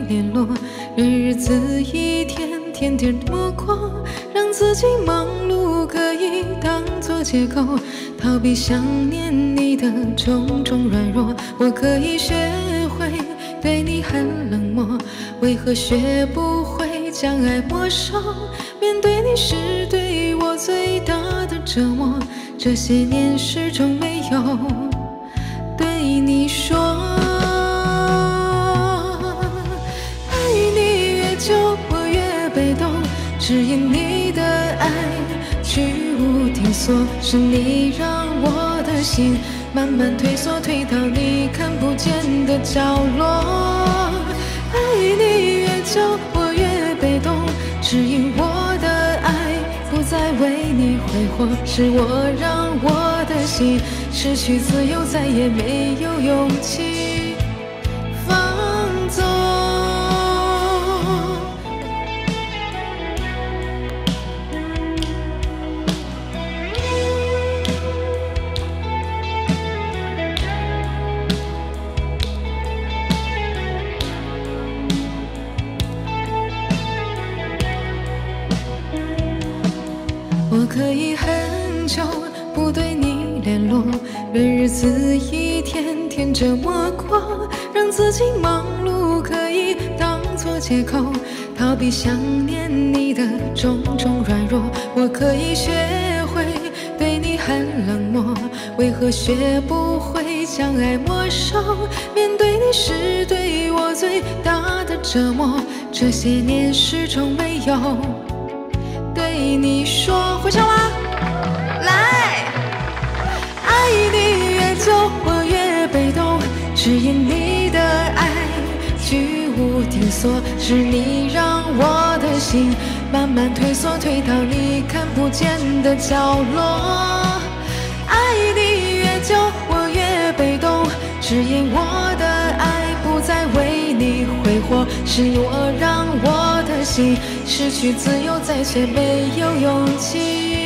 联络，日子一天天地磨过，让自己忙碌可以当作借口，逃避想念你的种种软弱。我可以学会对你很冷漠，为何学不会将爱没收？面对你是对我最大的折磨，这些年始终没有对你说。爱你越久，我越被动，只因你的爱居无定所，是你让我的心慢慢退缩，退到你看不见的角落。爱你越久，我越被动，只因我的爱不再为你挥霍，是我让我的心失去自由，再也没有勇气放纵。我可以很久不对你联络，日子一天天折磨过，让自己忙碌可以当作借口，逃避想念你的种种软弱。我可以学会对你很冷漠，为何学不会将爱没收？面对你是对我最大的折磨，这些年始终没有对你说。会唱吗？来！爱你越久，我越被动，只因你的爱居无定所，是你让我的心慢慢退缩，退到你看不见的角落。爱你越久，我越被动，只因我的爱不再为你挥霍，是我让我的心失去自由，再却没有勇气